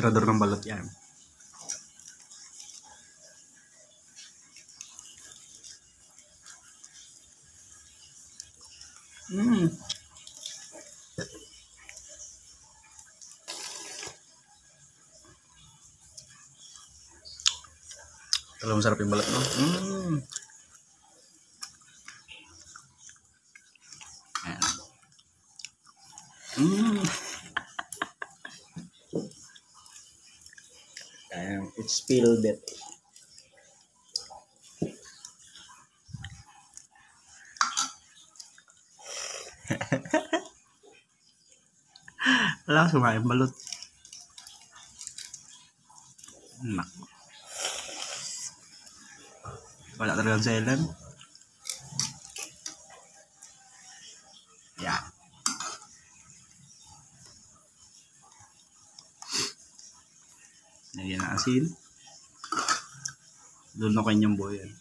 tirador ng balot yan. Talagang masarap yung balot, no? Ayan. It's spilled it. Wala ka sumayin balot. Wala talagang selan. Yeah. Lagyan na asin. Doon ako yung buhay yan.